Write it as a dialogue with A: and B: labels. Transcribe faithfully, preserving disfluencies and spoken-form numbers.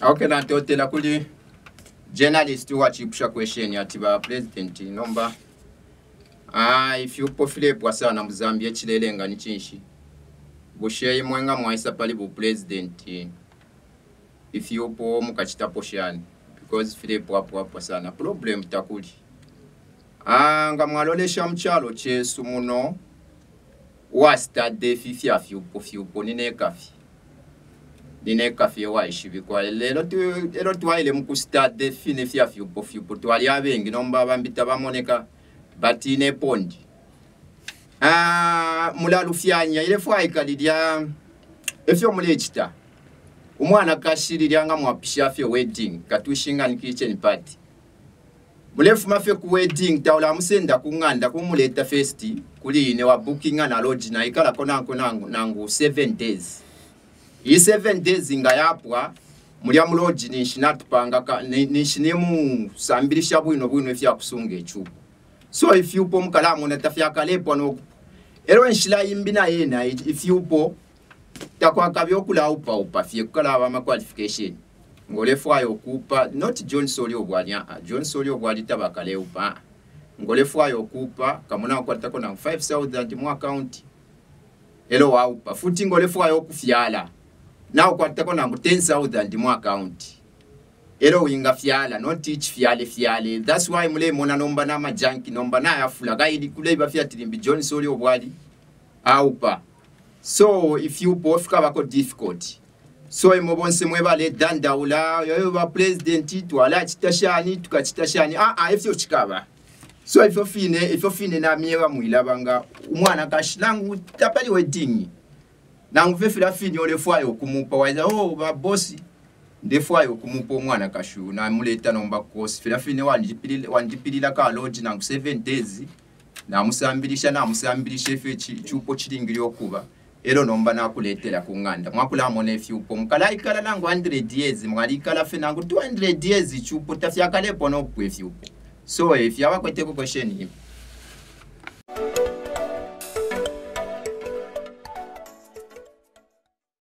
A: Okay, na totela kuli journalist wachipusha question yati ba president nomba ah Ifyupo Philip sana muzambia chilelenga ni chinshi bushe mwenga mwaisa pali bu president Ifyupo mukachita poshani because Philip wapo wapo sana problem takuli ah ngamwalolesha mchalo chesu muno wa stade fifi Ifyupo Ifyupo nine kafi nine kafi waishi bikwa lero tu lero tu ile mu stade fine fi Ifyupo Ifyupo twali abengi nomba bambita bamoneka batine pondi ah mulalu fyanya ile fwa ikalidia efyo mulechita umwana kashirira nga mwapisha fyo wedding katushinga ni kitchen party mulefu mafe ku wedding tawula musenda kunganda kumuleta festi kuli ine wa booking na lodge na ikala konanko nangu nangu seven days i seven days nga yapwa mulya mu lodge ni shinatupanga ni shinemu sambirisha bwino bwino fya kusunga echupo so Ifyupo mukalamu na tafya kalepo no ero nshila imbina yena Ifyupo takwa kabyo kula upa upa fye kala ba qualification ngole fwayo kupa not John Soli obwanya John Soli obwali tabakale upa ngole fwayo kupa kamuna kwa tako na five thousand mu account elo wa upa futi ngole fwayo kufyala na kwa tako na ten thousand mu account ero winga fyala no teach fyale fyale that's why mule mona nomba na majanki nomba na yafula gaidi kule ba fyatirimbi John Soli obwali aupa so Ifyupo fika bako difficult so imobonse mwebale dandaula yoyo ba president twala chitashani tukachitashani ah ah ifyo chikaba so ifyo fine ifyo fine na miewa mwilabanga umwana kashilangu tapali wedding na ngufefila fine ole fwayo kumupa waza oh ba boss ndefwa yo kumupa umwana kashu na muleta nomba kosi fila fine wandipilila wandipilila ka lodge na seven days na musambilisha na musambilisha fe chupo chiringiri okuba ero nomba na kuletela kunganda mwakula mone Ifyupo mukala ikala nangu one hundred years mwali ikala fe nangu two hundred years chupo tafya kale pono ku Ifyupo so if yawa kwete ko question